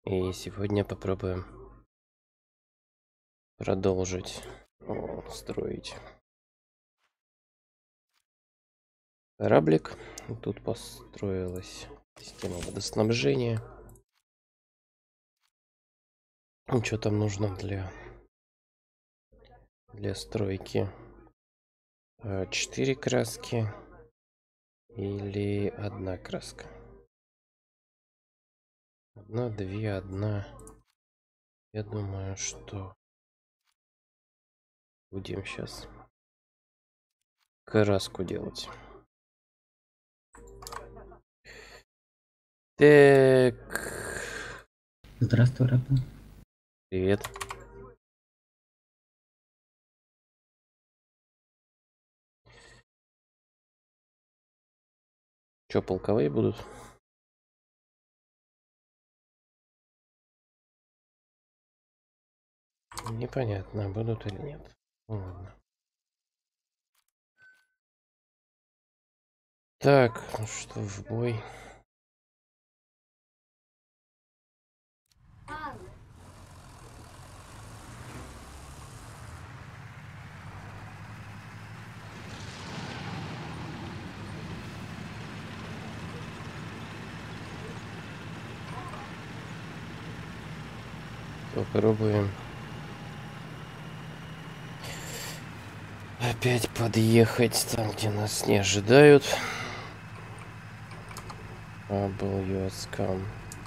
И сегодня попробуем продолжить строить кораблик. Тут построилась система водоснабжения. Что там нужно для стройки? 4 краски или одна краска? Одна, две, одна. Я думаю, что будем сейчас краску делать. Так. Здравствуй, Рэпа. Привет. Что, полковые будут? Непонятно, будут или нет. Ну, ладно. Так, ну что, в бой. Попробуем опять подъехать там, где нас не ожидают. WSCOM.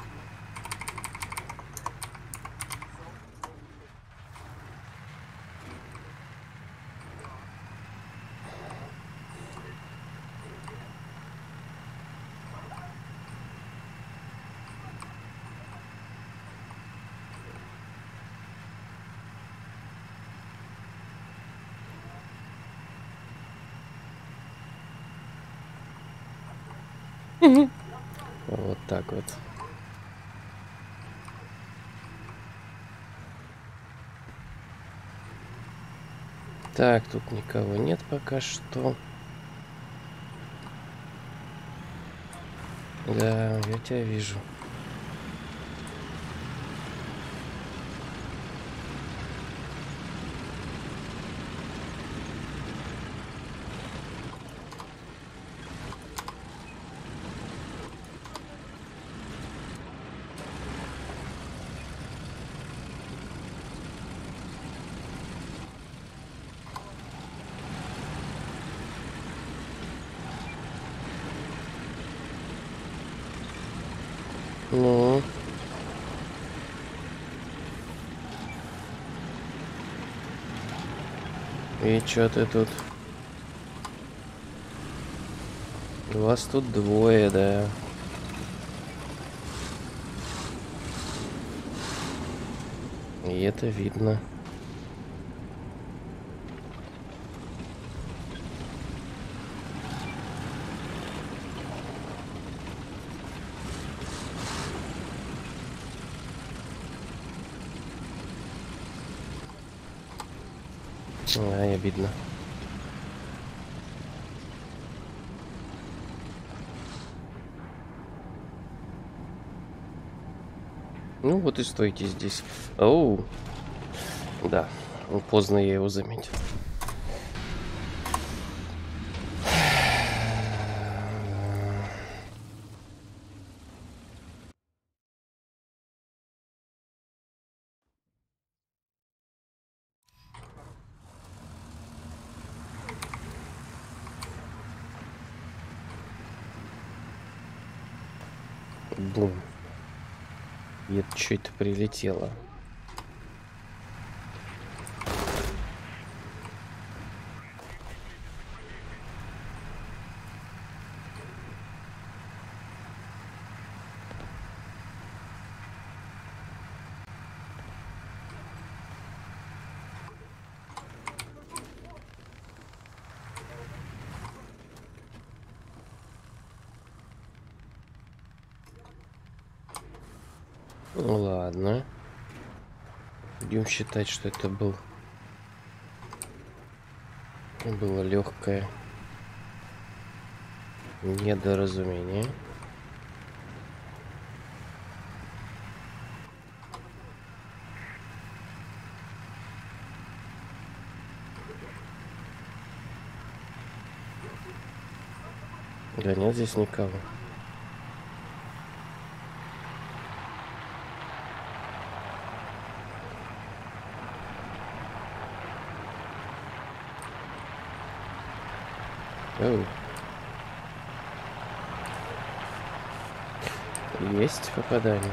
Вот так вот. Так, тут никого нет пока что. Да, я тебя вижу. Ну. И чё ты тут? Вас тут двое, да. И это видно. Ай, обидно. Ну вот и стойте здесь. Оу. Да, поздно я его заметил. Бум. И это что это прилетело? Ну ладно. Будем считать, что это было легкое недоразумение. Да нет здесь никого. Оу. Есть попадание.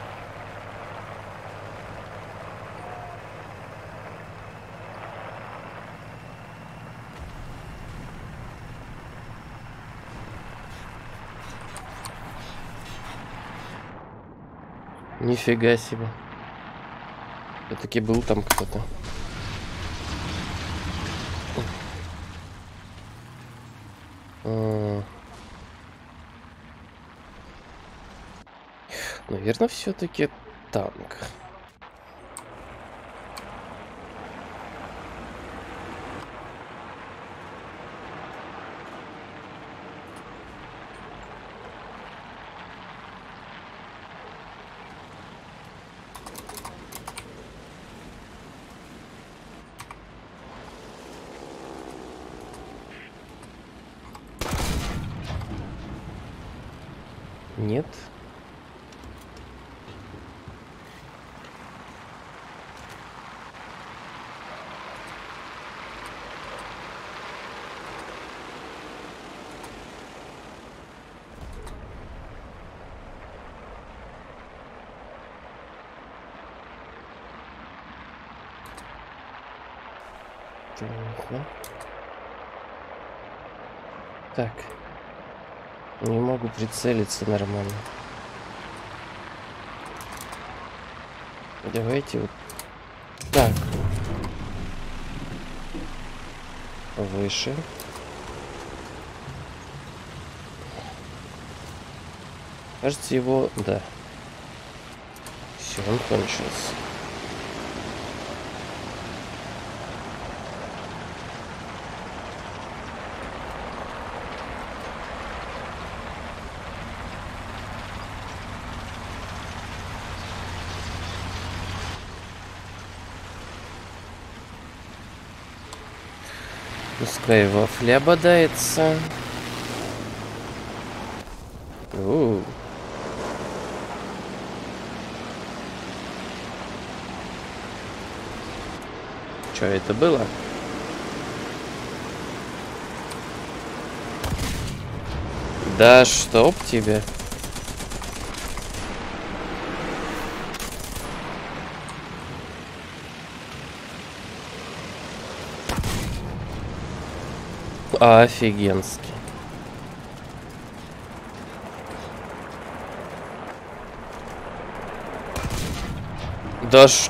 Нифига себе. Все-таки был там кто-то. Наверное, все-таки танк. Нет. Так. Не могу прицелиться нормально. Давайте вот так. Выше. Кажется, его... Да. Все, он кончился. Пускай вафля бодается. Что это было? Да чтоб тебе. Офигенски. Да ш...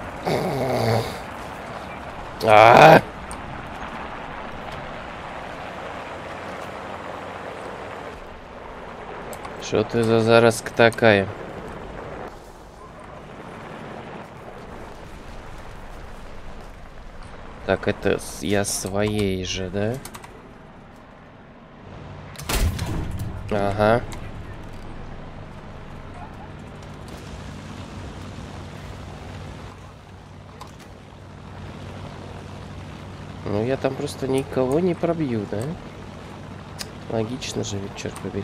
Что ты за заразка такая? Так, это я своей же, да? Ага. Ну, я там просто никого не пробью, да? Логично же, ведь, черт побери.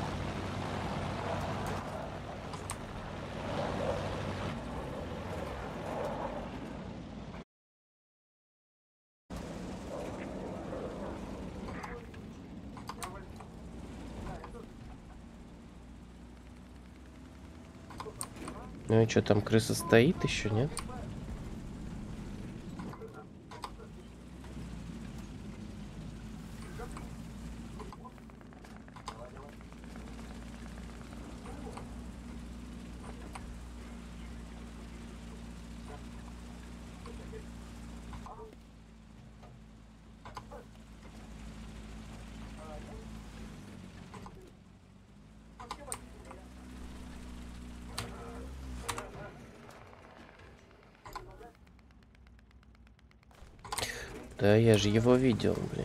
Ну и что, там крыса стоит еще, нет? Да, я же его видел, блин.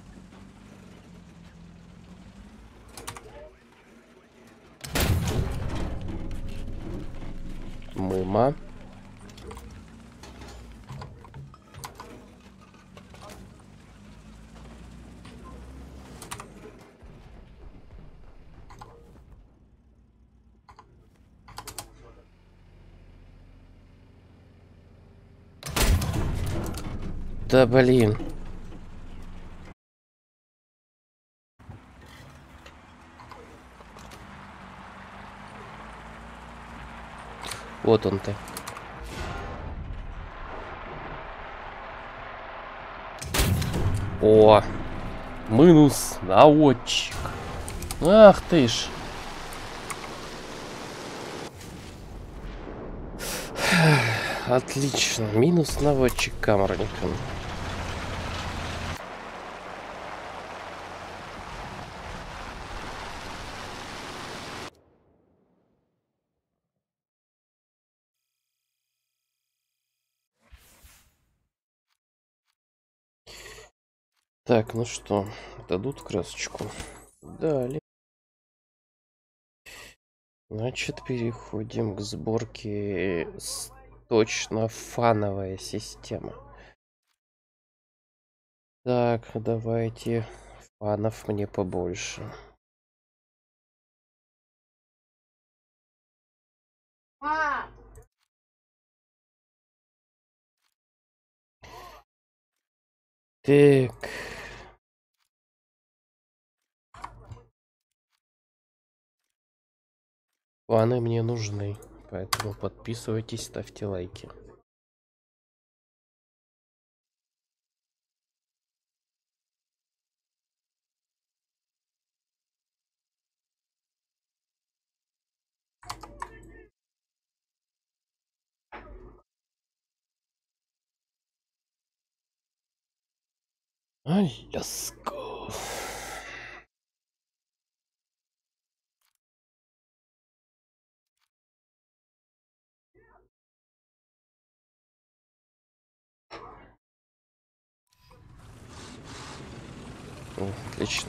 Мума. Да блин. Вот он ты. О, минус наводчик. Ах ты ж. Отлично. Минус наводчик камерником. Так, ну что, дадут красочку? Дали. Значит, переходим к сборке точно фановая система. Так, давайте фанов мне побольше. Так. Фаны мне нужны, поэтому подписывайтесь, ставьте лайки. Let's go. О, отлично.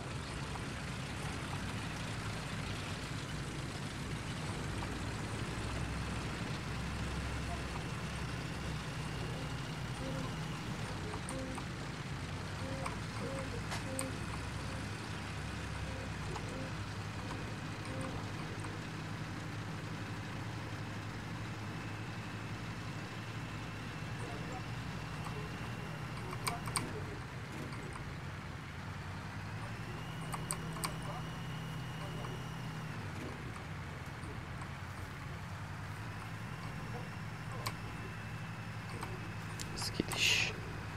Скидыш.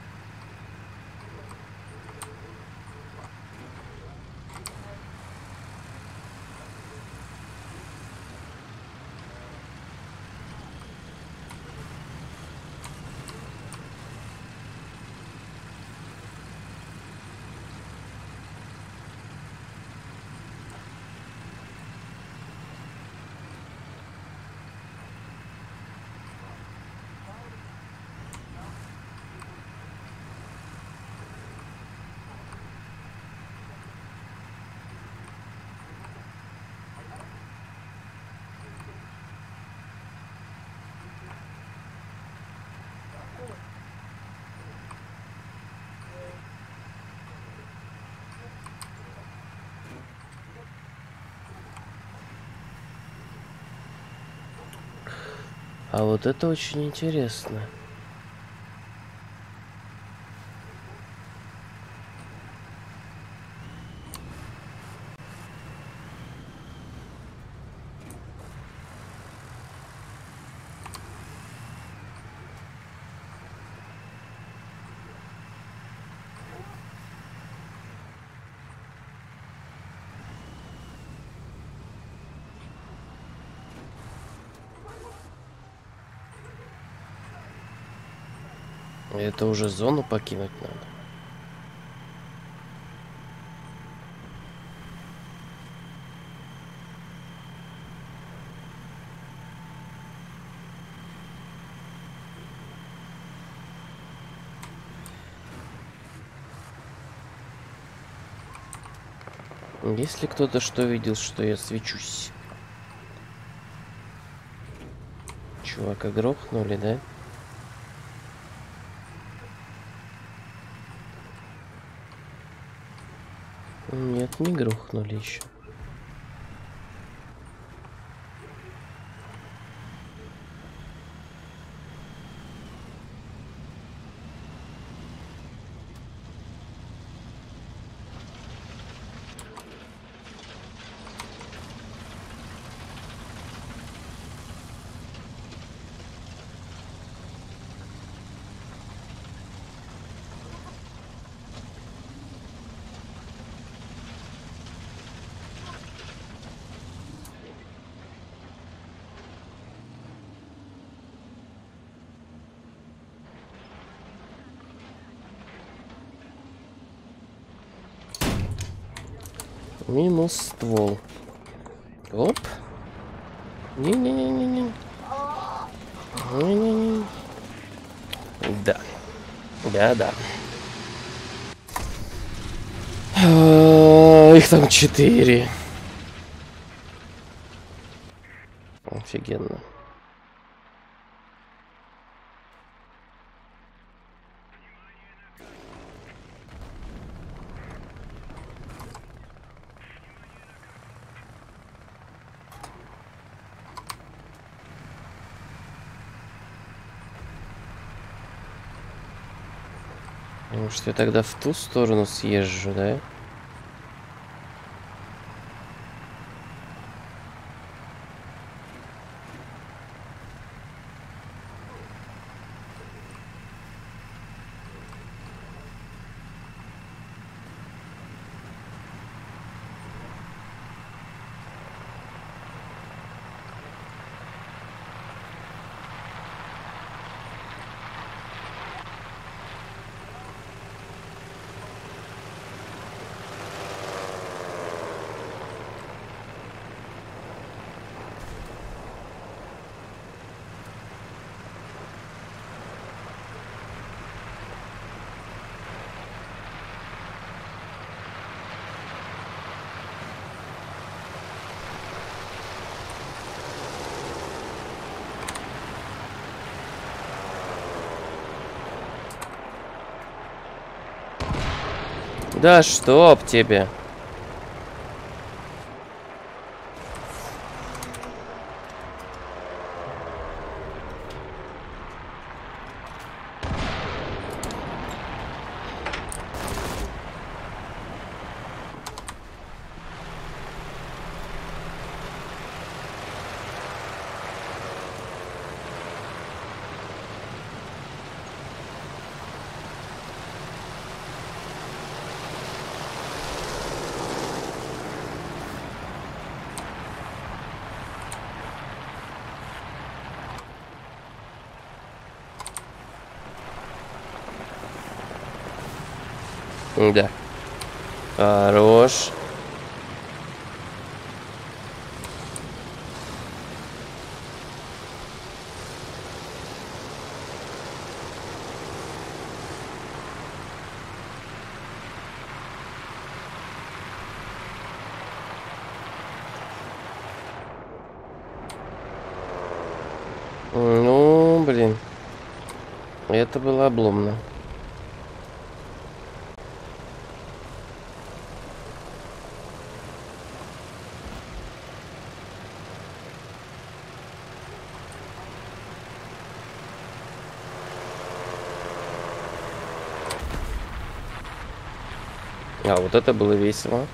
А вот это очень интересно. Это уже зону покинуть надо. Если кто-то что видел, что я свечусь. Чувака грохнули, да? Нет, не грохнули еще. Минус ствол. Оп. Не-не-не-не-не. Не-не-не. Да. Да-да. Их там 4. Офигенно. Может, я тогда в ту сторону съезжу, да? Да чтоб тебе. Да. Хорош. Ну, блин. Это было обломно. А, вот это было весело.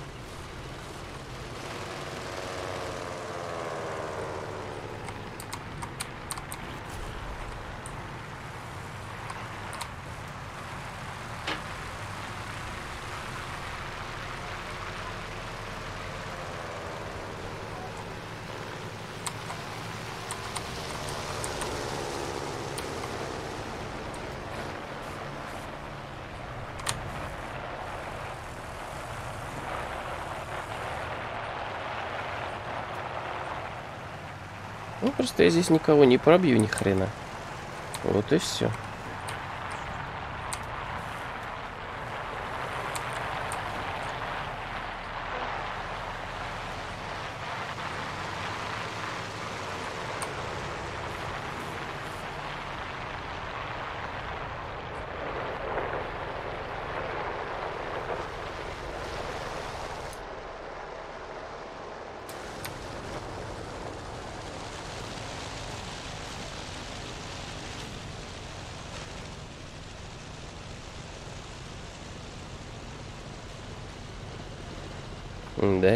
Ну, просто я здесь никого не пробью ни хрена. Вот и все. Да.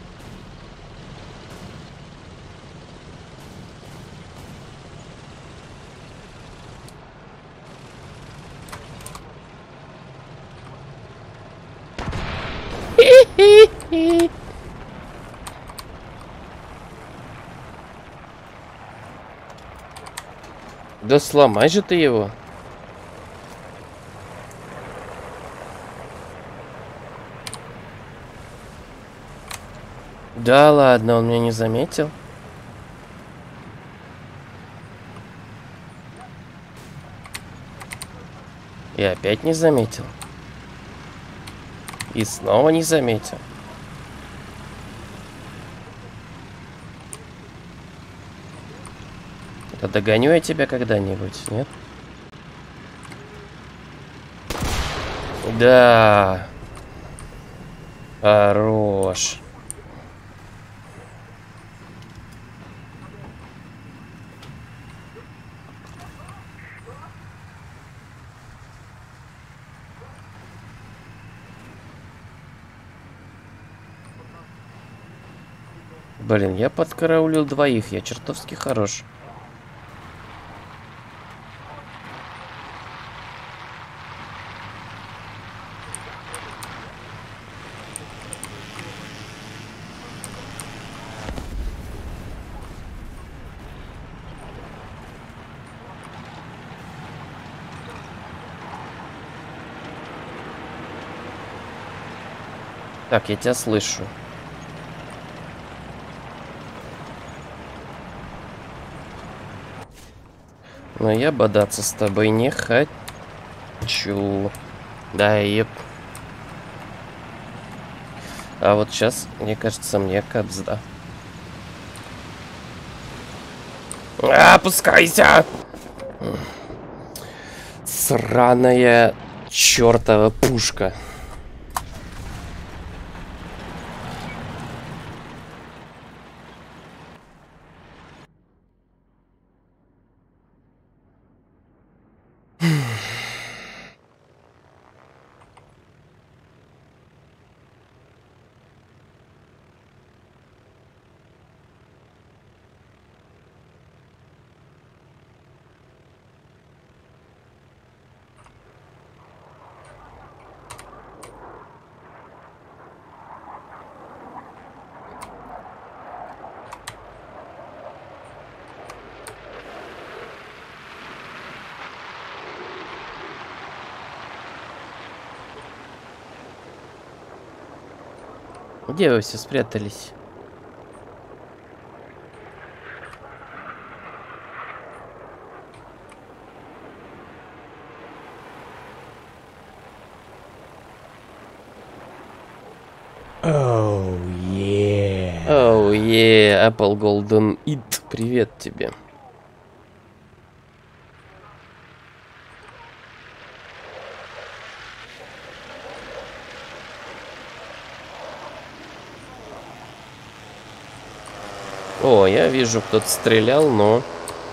Да сломай же ты его. Да ладно, он меня не заметил. И опять не заметил. И снова не заметил. Да догоню я тебя когда-нибудь, нет? Да. Хорош. Блин, я подкараулил двоих, я чертовски хорош. Так, я тебя слышу. Но я бодаться с тобой не хочу. Да, еп. А вот сейчас, мне кажется, мне капзда. Опускайся! Сраная чертова пушка. Где вы все спрятались? Oh yeah. Оу, Apple Golden Eat, привет тебе. О, я вижу, кто-то стрелял, но...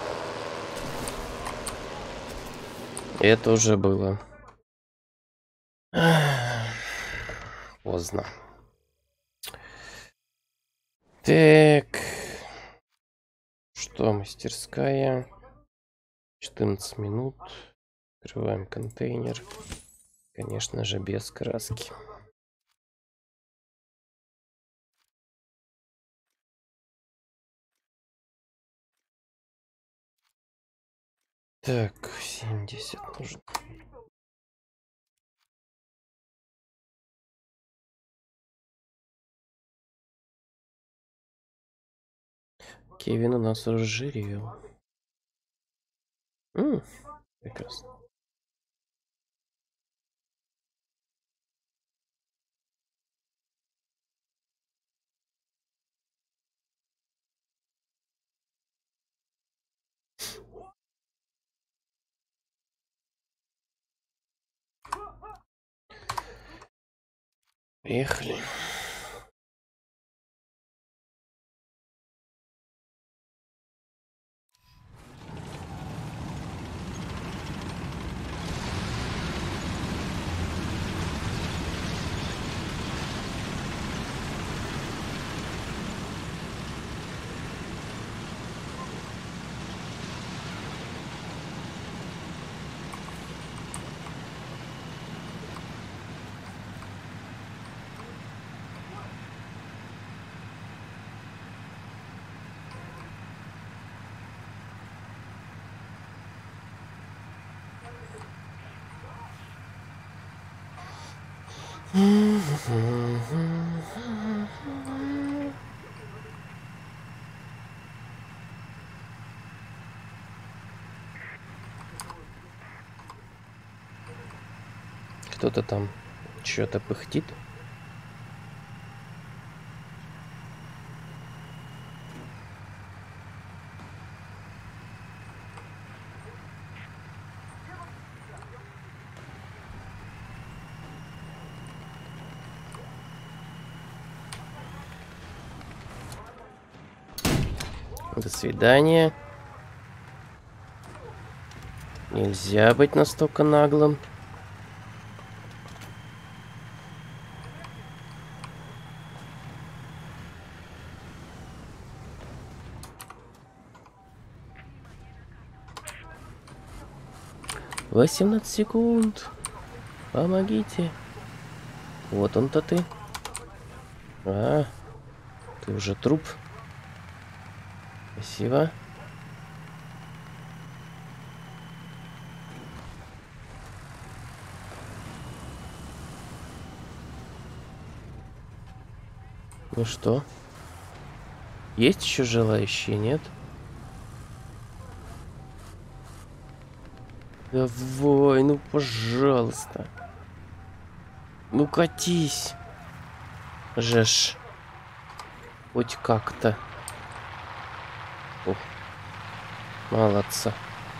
Это уже было. Поздно. Так. Что, мастерская? 14 минут. Открываем контейнер. Конечно же, без краски. Так, 70 нужно. Кевин у нас разжирел. Прекрасно. Поехали. Кто-то там что-то пыхтит. До свидания. Нельзя быть настолько наглым. «18 секунд. Помогите». Вот он-то ты. А, ты уже труп. Спасибо. Ну что? Есть еще желающие, нет? Давай, ну пожалуйста. Ну катись. Жеш. Хоть как-то. О, молодца.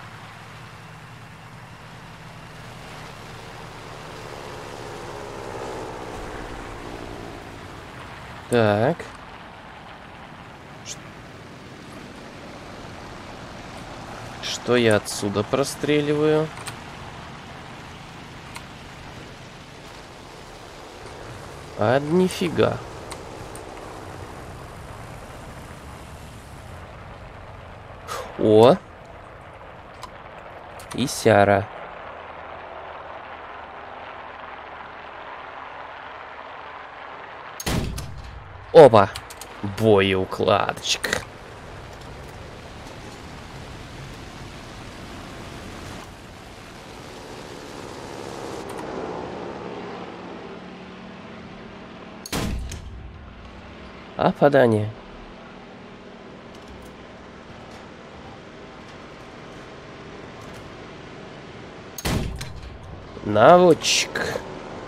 Так. Что я отсюда простреливаю? А нифига. О! И сяра. Опа! Боеукладочка. Опадание. Наводчик.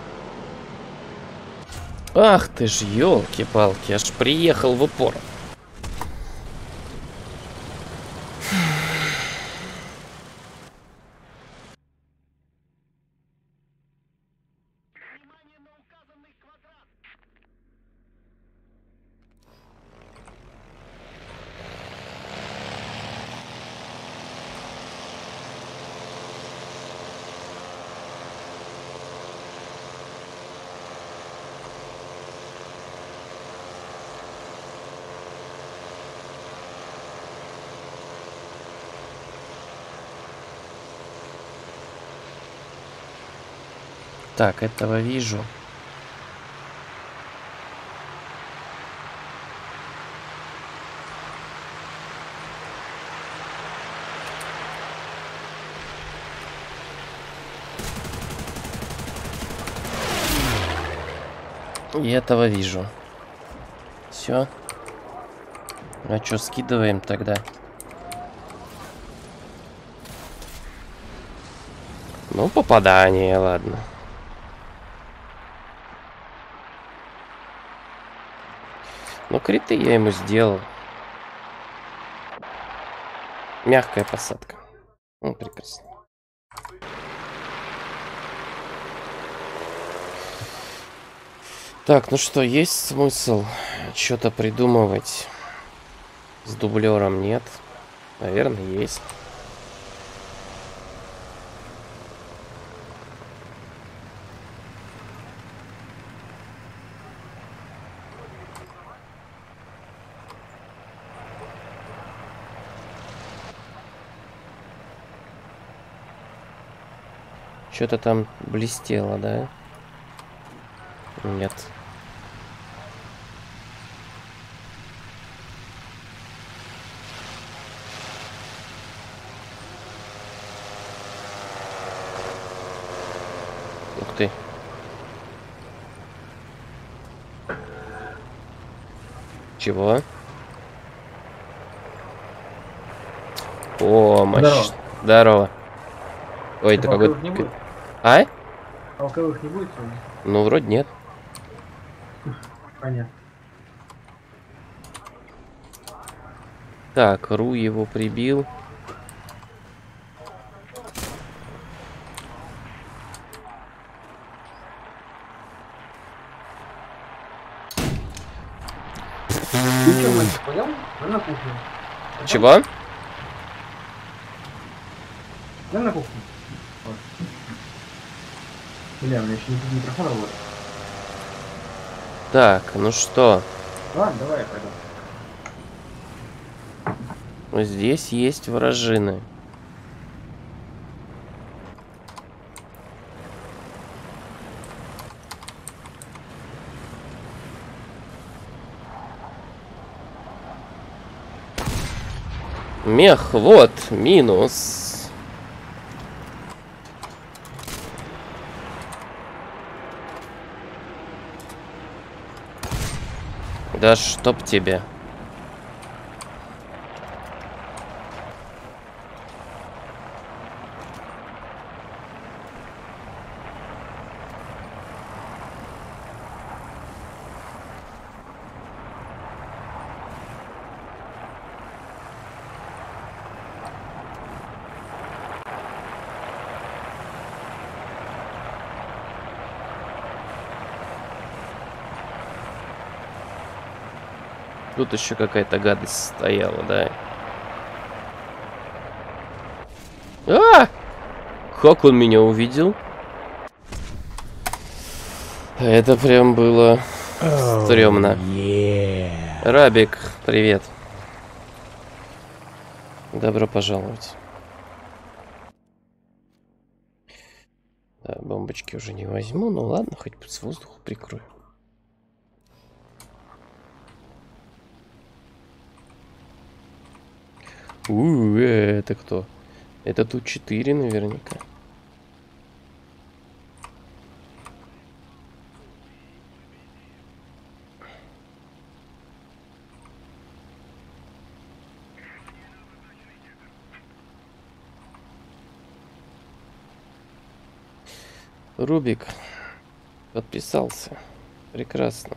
Ах ты ж, елки-палки, аж приехал в упор. Так, этого вижу. И этого вижу. Все. А что, скидываем тогда? Ну, попадание, ладно. Ну, криты я ему сделал. Мягкая посадка. Ну, прекрасно. Так, ну что, есть смысл что-то придумывать? С дублером нет. Наверное, есть. Что-то там блестело, да? Нет. Ух ты. Чего? Помощь. Здорово. Здорово. Ой, это Боков какой-то... не будет? А? А волковых не будет сегодня? Ну, вроде нет. Понятно. Так, Ру его прибил. Ты что, мальчик, понял? Да на кухню. Чего? Да на кухню. Вот. Бля, у меня еще не микрофон работает. Так, ну что? Ладно, давай я пойду. Здесь есть вражины. Мех, вот, минус. Да чтоб тебе. Тут еще какая-то гадость стояла, да. А! Как он меня увидел? Это прям было стрёмно. Yeah. Рабик, привет. Добро пожаловать. Да, бомбочки уже не возьму, ну ладно, хоть с воздуха прикрою. Это кто? Это тут 4 наверняка. Рубик подписался. Прекрасно.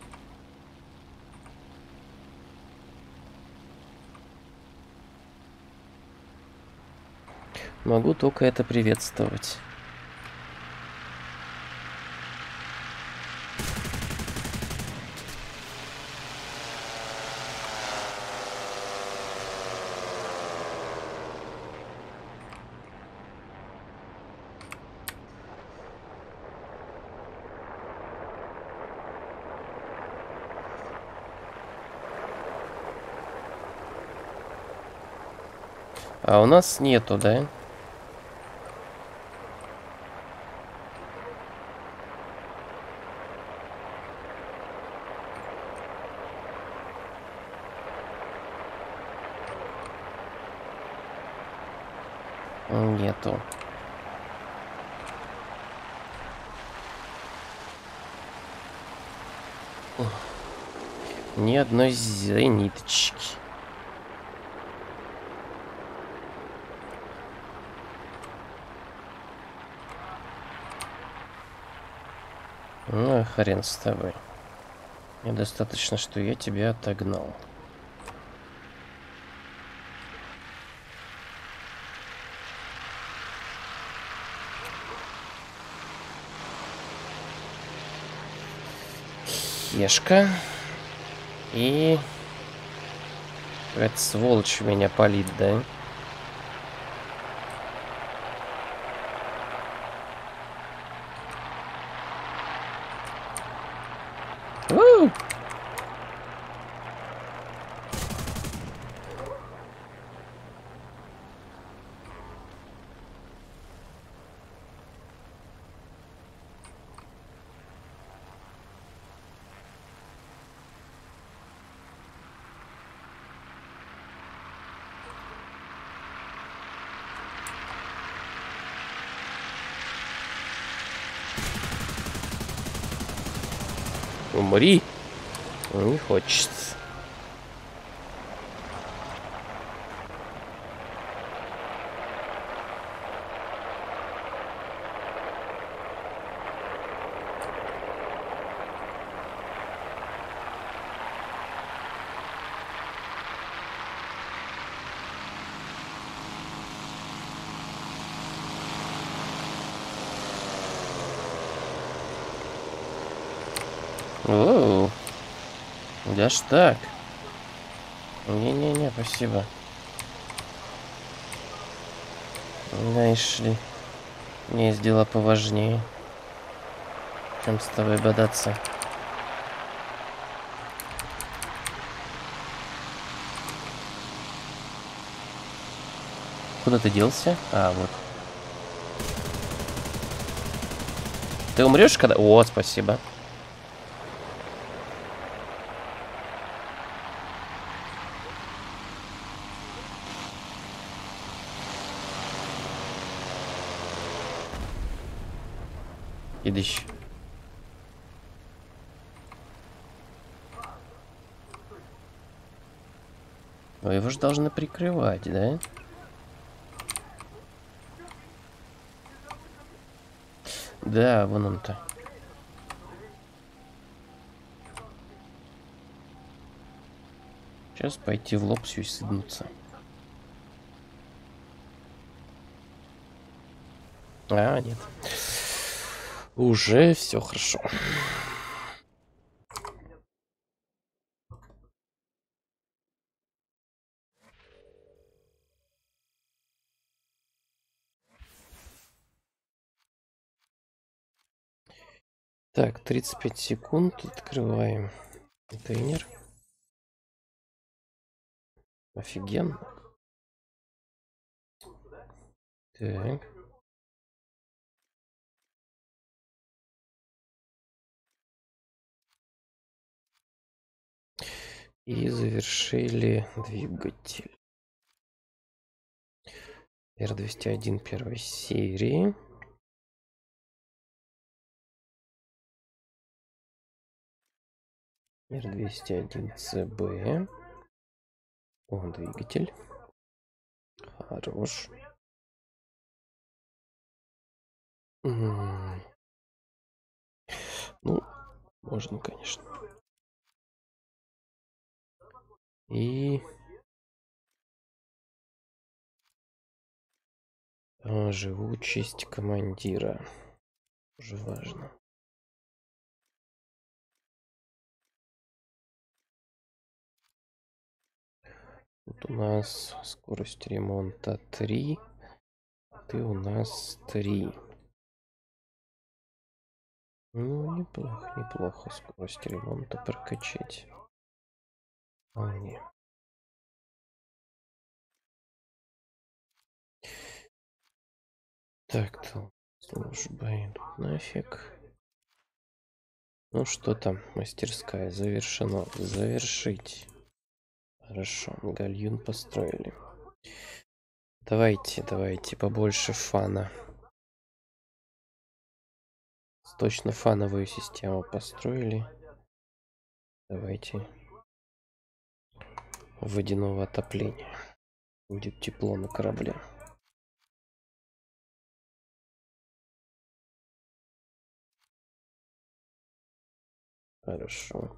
Могу только это приветствовать. А у нас нету, да? Нету. Ни одной зениточки. Ну, хрен с тобой. Мне достаточно, что я тебя отогнал. Ешка. И... Эта сволочь меня палит, да? У! Умри. Не хочется. Оу. Да ж так. Не-не-не, спасибо. Знаешь ли, у меня есть дела поважнее, чем с тобой бодаться. Куда ты делся? А, вот. Ты умрешь, когда... О, спасибо. Идыщ. Вы его же должны прикрывать, да? Да, вон он-то. Сейчас пойти в лоб суициднуться. А, нет. Уже все хорошо. Так, 35 секунд. Открываем контейнер. Офигенно. Так. И завершили двигатель. R201 первой серии. R201CB. О, двигатель. Хорош. Ну, можно, конечно. И... живучесть командира. Уже важно. Тут у нас скорость ремонта 3. Ты у нас 3. Ну, неплохо, неплохо скорость ремонта прокачать. Вполне. Так-то служба идут нафиг. Ну что там, мастерская завершена. Завершить. Хорошо, гальюн построили. Давайте, давайте, побольше фана. Точно фановую систему построили. Давайте. Водяного отопления. Будет тепло на корабле. Хорошо.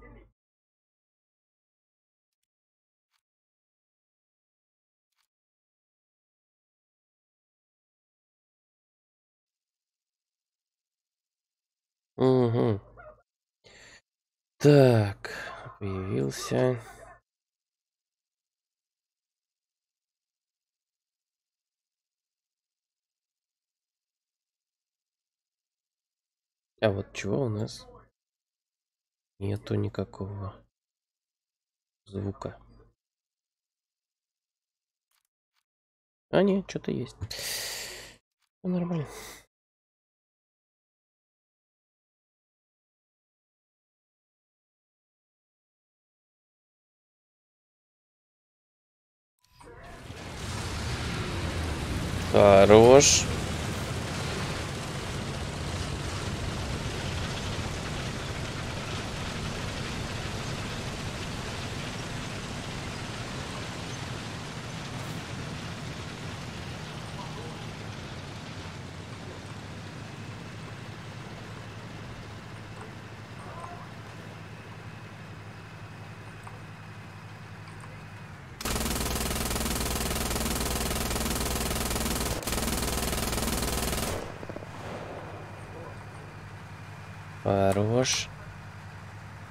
Угу. Так, появился. А вот чего у нас? Нету никакого звука. А, нет, что-то есть. Ну, нормально. Хорош. Хорош.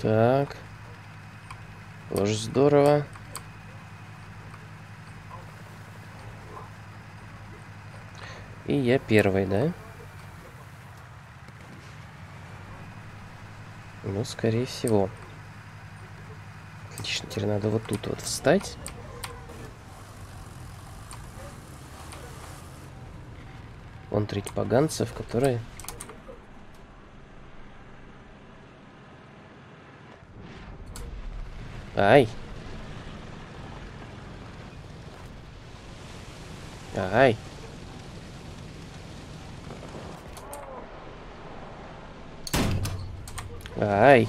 Так. Тоже здорово. И я первый, да? Ну, скорее всего. Отлично, теперь надо вот тут вот встать. Контрить поганцев, которые... Ай! Ай! Ай!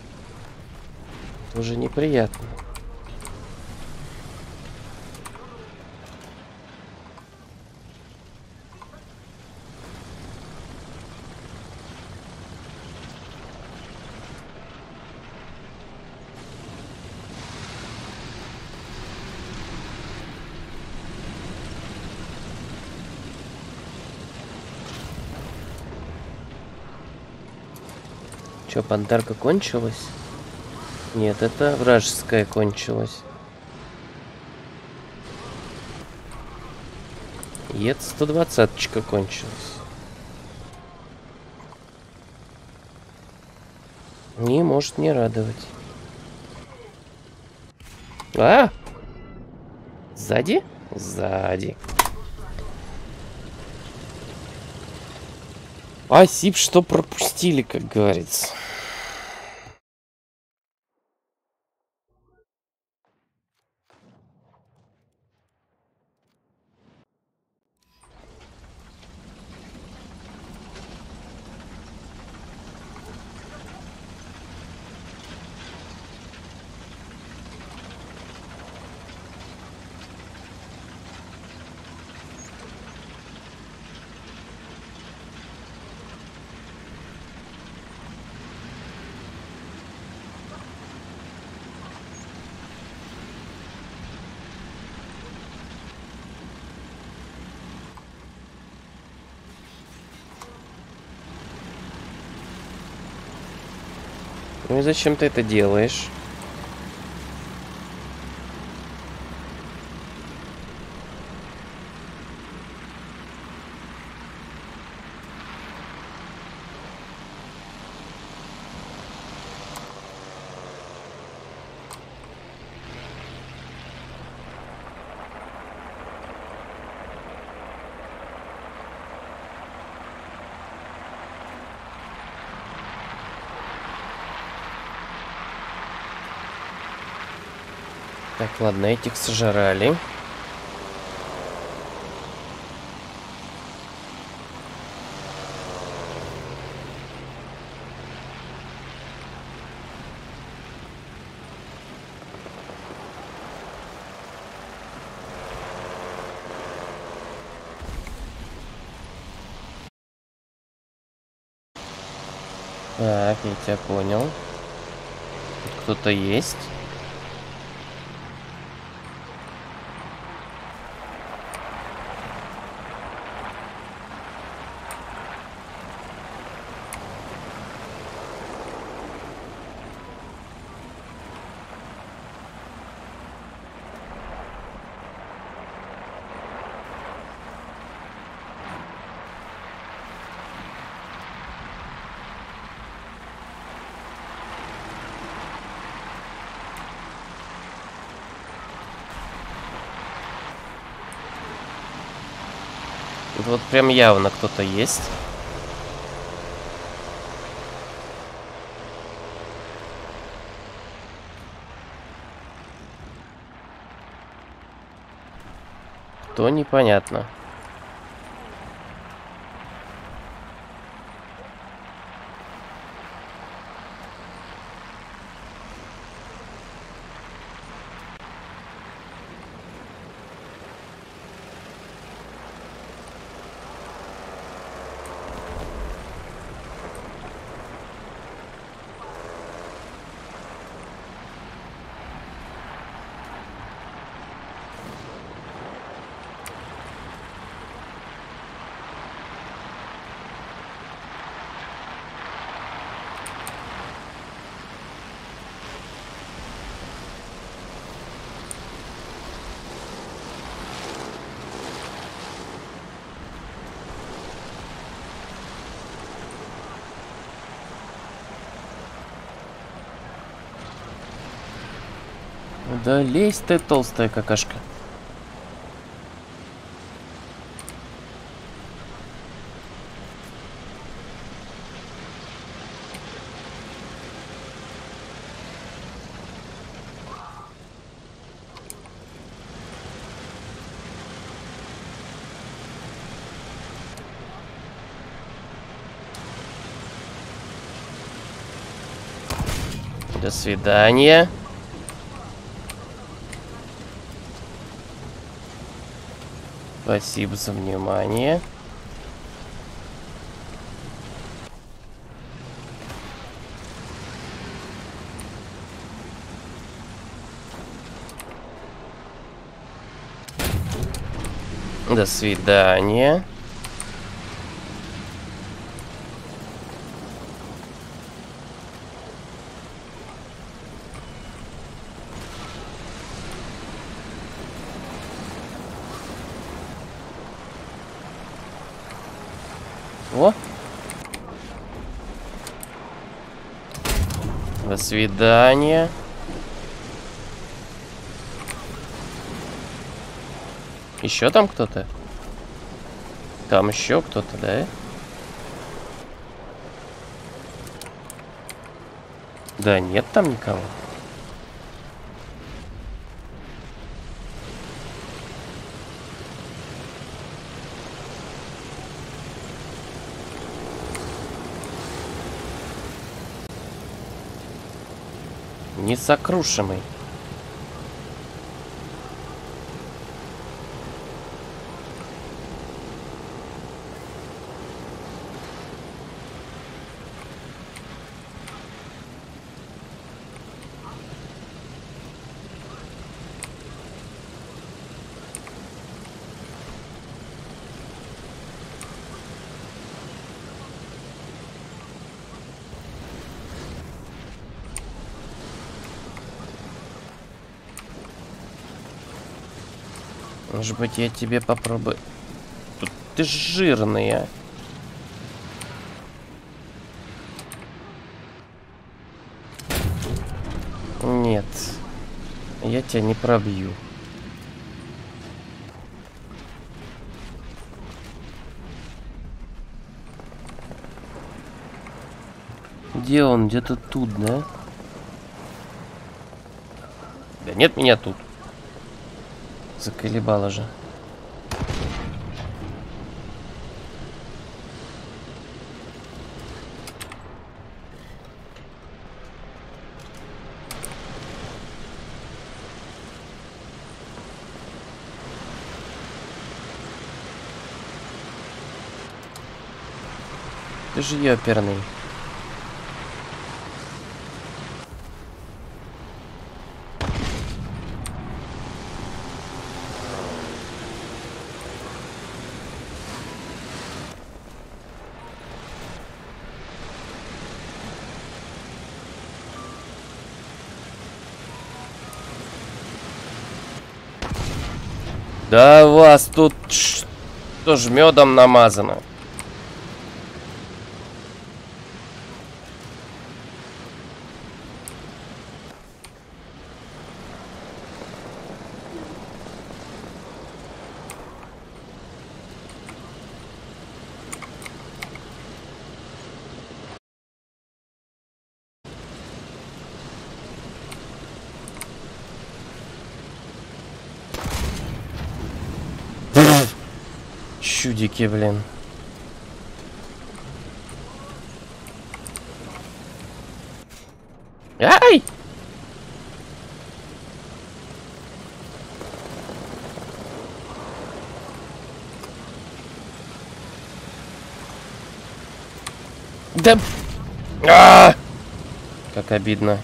Тоже неприятно. Чё, подарка кончилась? Нет, это вражеская кончилась. И это 120-очка кончилась. Не может не радовать. А! Сзади? Сзади. Спасибо, что пропустили, как говорится. Ну и зачем ты это делаешь? Так, ладно, этих сожрали. Так, я тебя понял. Тут кто-то есть. Тут вот прям явно кто-то есть. Кто, непонятно. Да лезь ты, толстая какашка. До свидания. Спасибо за внимание. До свидания. О! До свидания. Еще там кто-то? Там еще кто-то, да? Да нет там никого. Несокрушимый. Может быть, я тебе попробую... Тут ты жирная. Нет. Я тебя не пробью. Где он? Где-то тут, да? Да нет меня тут. Заколебало же. Ты же ёперный. Да у вас тут что ж медом намазано? Чудики, блин. Ай! Да... Как обидно.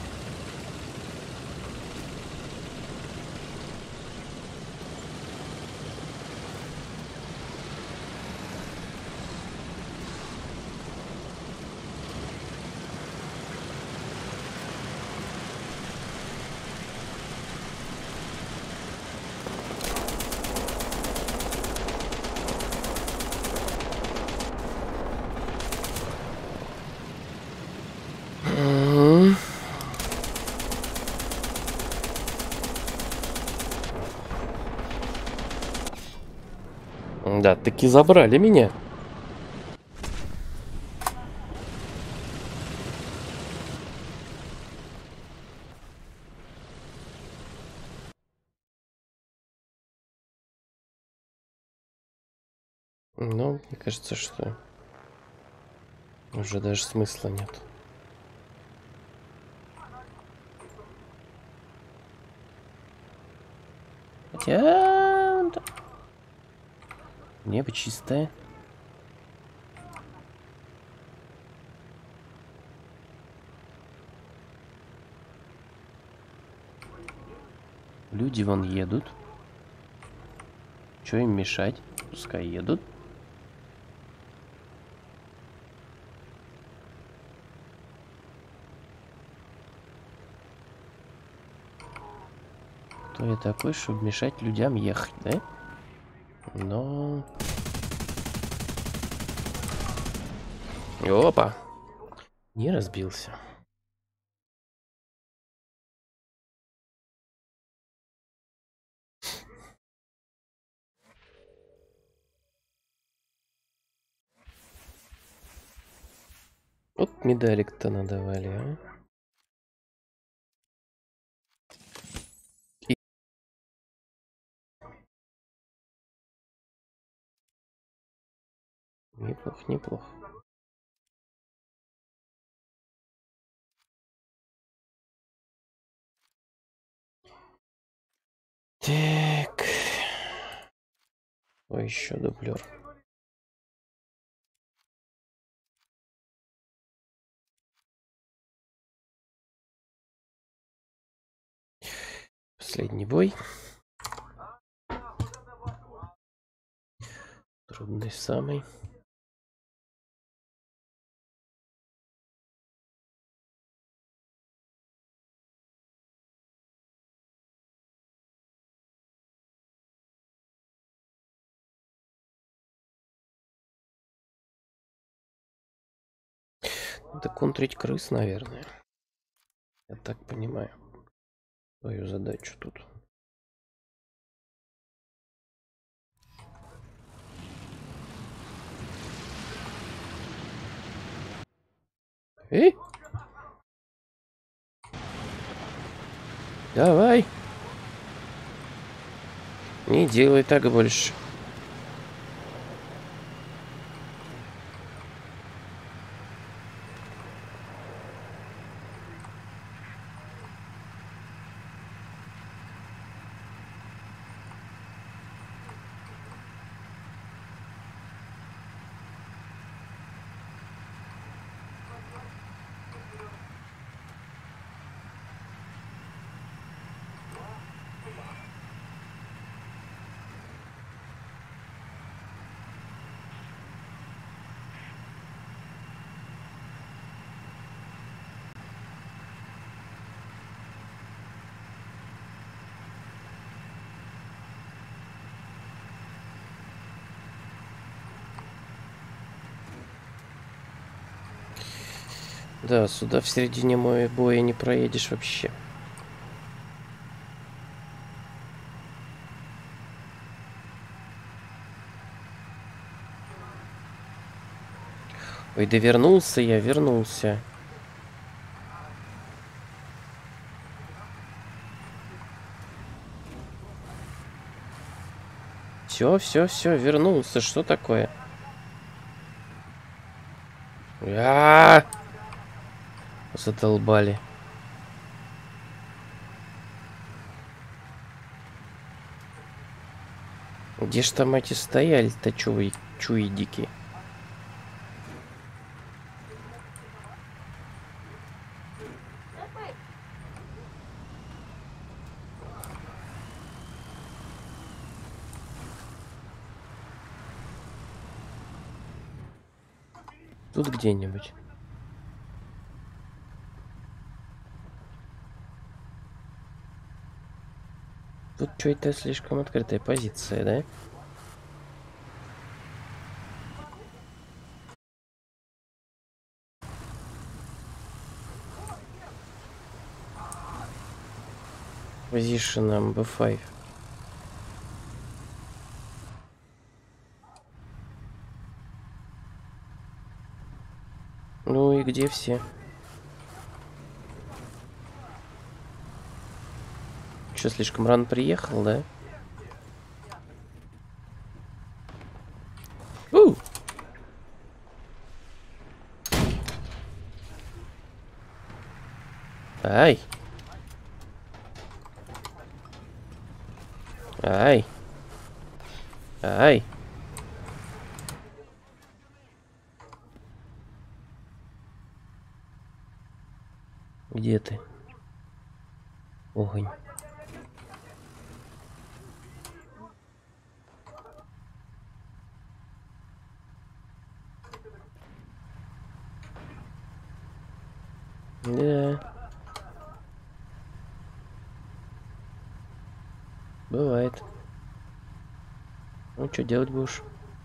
Да, таки забрали меня. Ну, мне кажется, что уже даже смысла нет. Хотя... Небо чистое. Люди вон едут. Чё им мешать? Пускай едут. Кто я такой, чтобы мешать людям ехать, да? Но... Опа! Не разбился. Вот медалик-то надавали, а? Неплохо, неплохо. Так. Ой, еще дублер. Последний бой. Трудный самый. Надо контрить крыс, наверное. Я так понимаю. Твою задачу тут. Эй! Давай! Не делай так больше. Да, сюда в середине боя не проедешь вообще. Ой, да вернулся я, вернулся. Все, вернулся. Что такое? Задолбали. Где ж там эти стояли-то, чуидики? Тут где-нибудь. Тут что-то слишком открытая позиция, да? Position B5. где все? Че, слишком рано приехал, да? У! Ай! Ай! Ай! Где ты? Огонь. Да. Бывает. Ну, что делать будешь?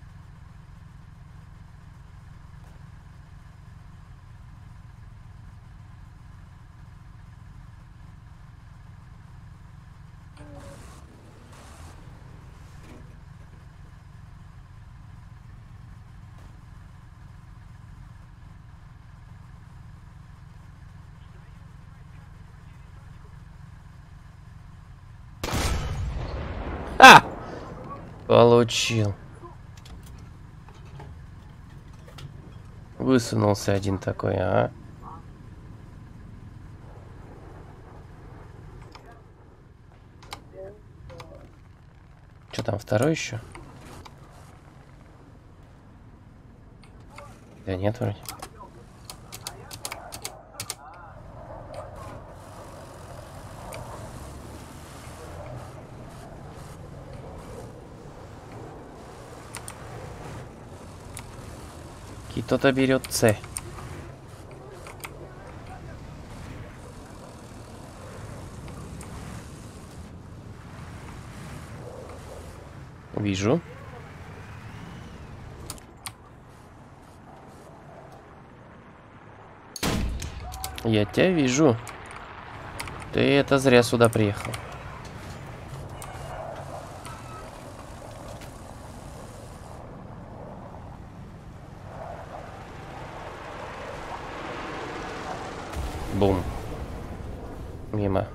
А! Получил. Высунулся один такой, а? Что там, второй еще? Да нет, вроде. Кто-то берет С. Вижу. Я тебя вижу. Ты это зря сюда приехал. Бум. Мимо.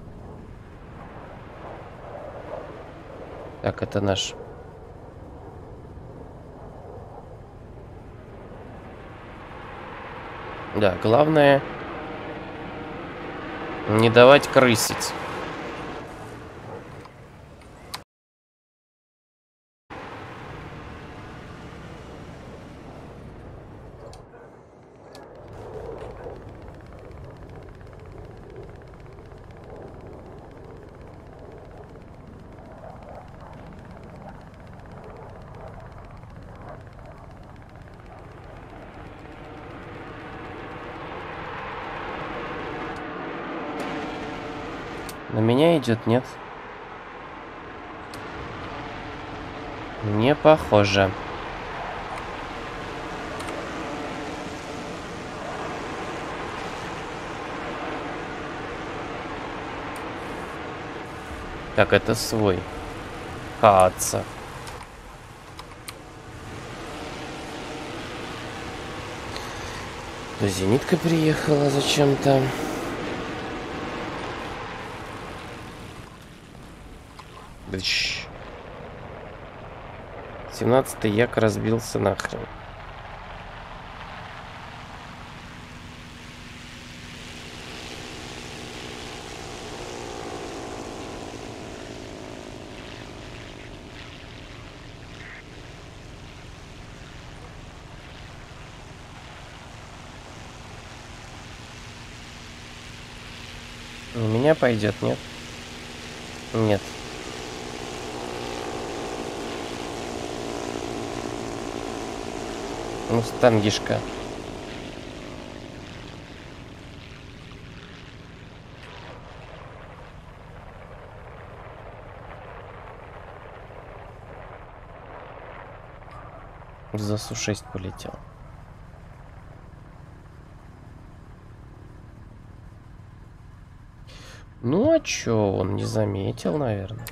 Так, это наш. Да, главное не давать крысить. На меня идет, нет? Не похоже. Так, это свой. Каца. Зенитка приехала зачем-то. Дыщ. 17-й як разбился нахрен. У меня пойдет, нет? Нет. Мустангишка. За Су-6 полетел. Ну а чё, он не заметил, наверное.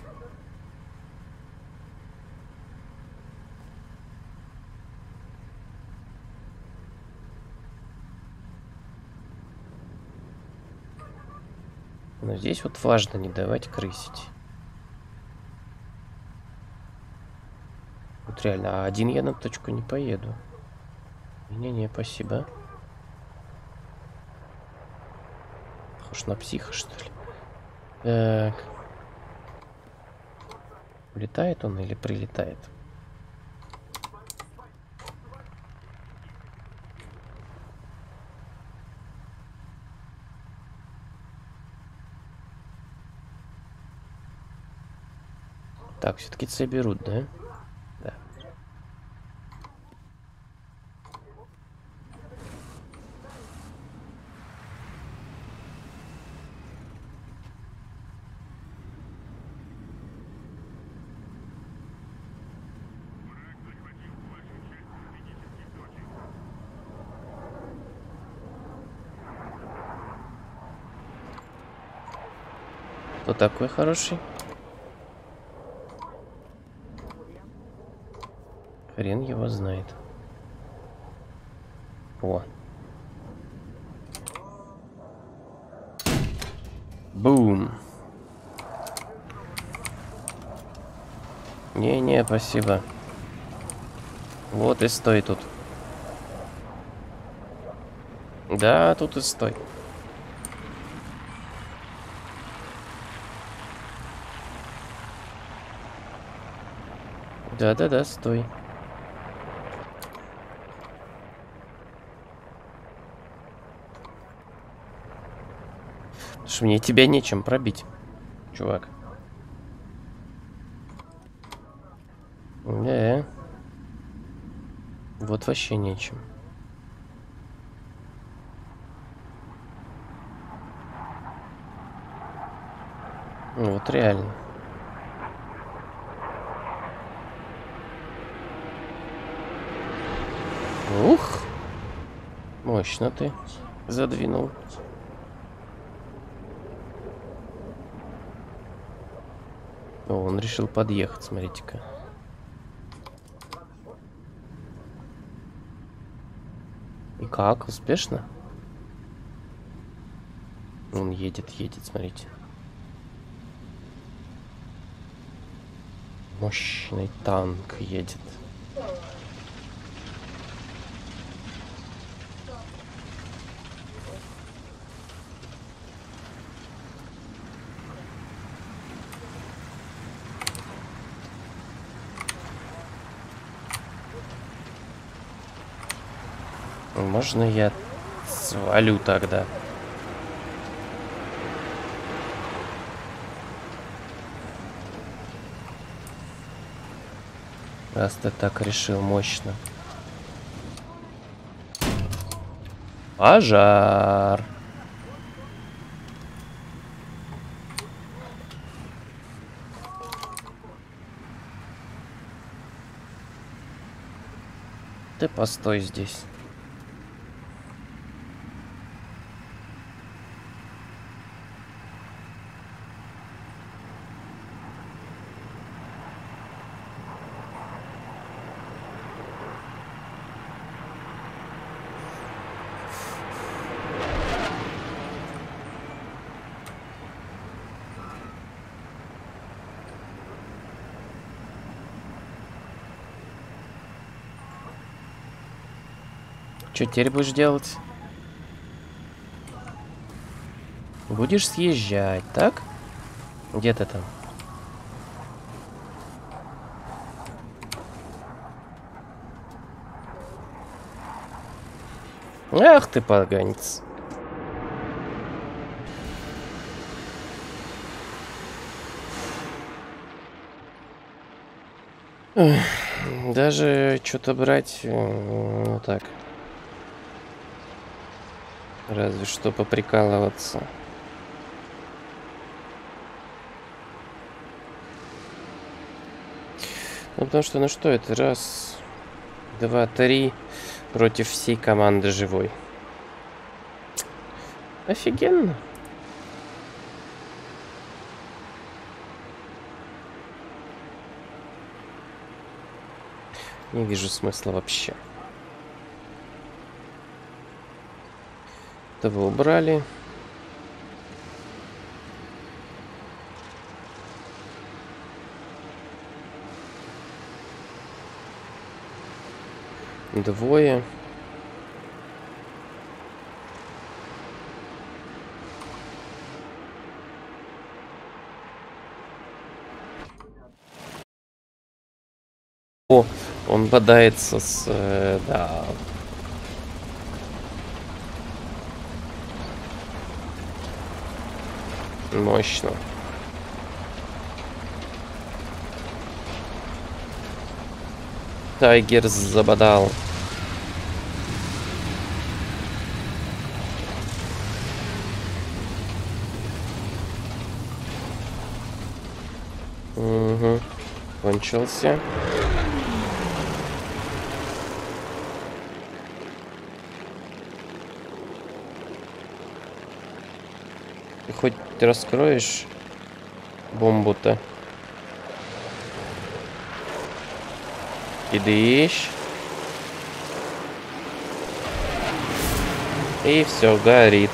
Но здесь вот важно не давать крысить. Вот реально, а один я на точку не поеду. Не-не, спасибо. Похож на психа, что ли? Так. Улетает он или прилетает? Так, все-таки С берут, да? Да. Кто такой хороший? Хрен его знает. О. Бум. Не-не, спасибо. Вот и стой тут. Да, тут и стой. Да-да-да, стой. Потому что мне тебя нечем пробить, чувак. Да. Вот вообще нечем. Вот реально. Ух! Мощно ты задвинул. О, он решил подъехать, смотрите-ка. И как? Успешно? Он едет, смотрите. Мощный танк едет. Можно я свалю тогда? Раз ты так решил, мощно. Пожар. Ты постой здесь. Что теперь будешь делать? Будешь съезжать, так? Где ты там? Ах ты поганец. Даже что-то брать, ну так. Разве что поприкалываться. Ну, потому что, ну что это? Раз, два, три против всей команды живой. Офигенно. Не вижу смысла вообще. Этого убрали. Двое. О, он бодается с... да. Мощно. Тайгер забодал. Угу. Кончился. Ты хоть раскроешь бомбу-то? Кидыш. И все, горит.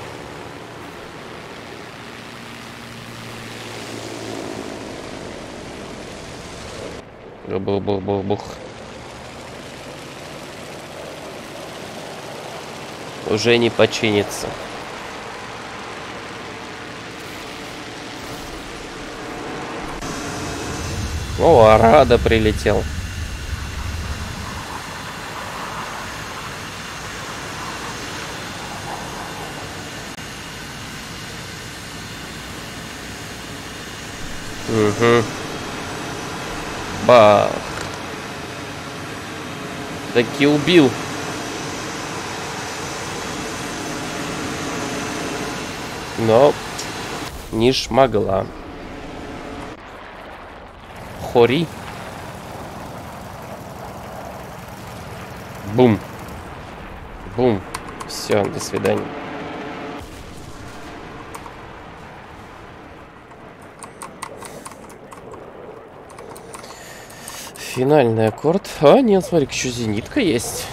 Бух-бух-бух-бух. Уже не починится. О, Арада прилетел. Угу. Бах. Таки убил. Но не шмогла. Хори. Бум. Бум. Все, до свидания. Финальный аккорд. А, нет, смотри, еще зенитка есть.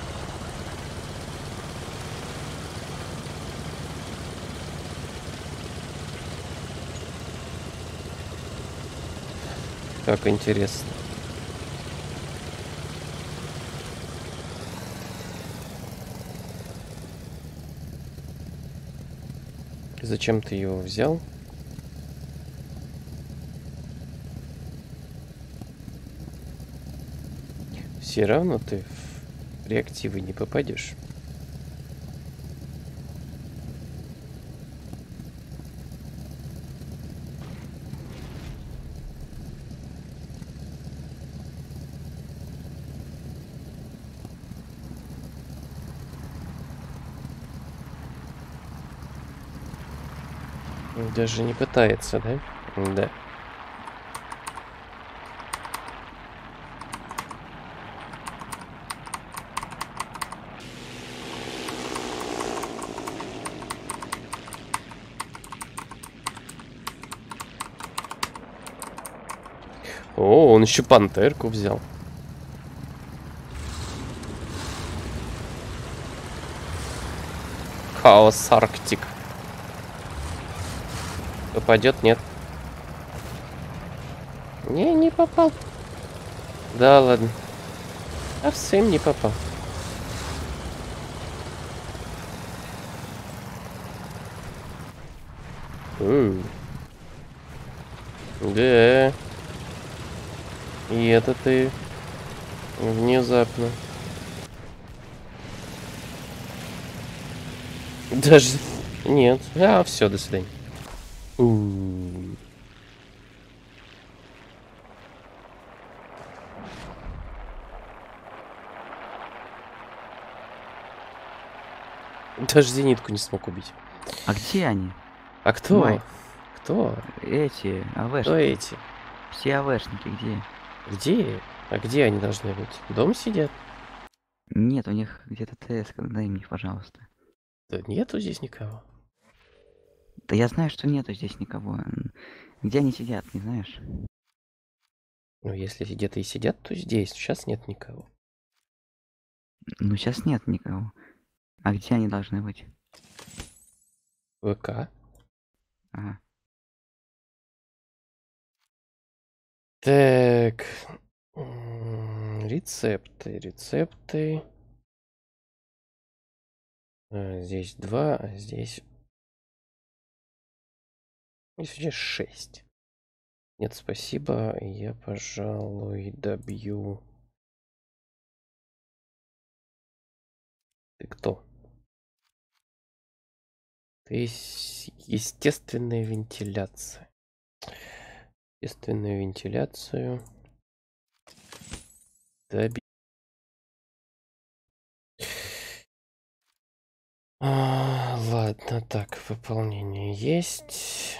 Как интересно. Зачем ты его взял? Все равно ты в реактивы не попадешь. Даже не пытается, да? Да. О, он еще пантерку взял. Хаос Арктик. Попадет, нет? Не попал. Да ладно. Совсем не попал. Да. И это ты внезапно. Даже нет. А, все, до свидания. Даже зенитку не смог убить. А где они? А кто? Май. Кто? Эти, Кто АВшники. эти? Все АВшники где? Где? А где они должны быть? Дома сидят? Нет, у них где-то ТС, дай мне, пожалуйста. Да нету здесь никого. Да я знаю, что нету здесь никого. Где они сидят, не знаешь? Ну, если где-то и сидят, то здесь. Сейчас нет никого. Ну, сейчас нет никого. А где они должны быть? ВК. Ага. Так. Рецепты. Здесь 2, а здесь... Здесь 6. Нет, спасибо. Я, пожалуй, добью... Ты кто? Ты естественная вентиляция. Естественную вентиляцию. Доби... Ладно, так, выполнение есть.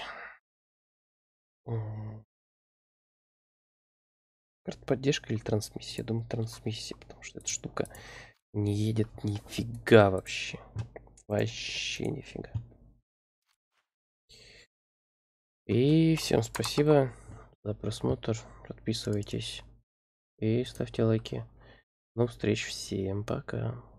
Карта поддержка или трансмиссия? Я думаю, трансмиссия, потому что эта штука не едет нифига вообще. Вообще нифига. И всем спасибо за просмотр. Подписывайтесь и ставьте лайки. До встреч. Всем пока.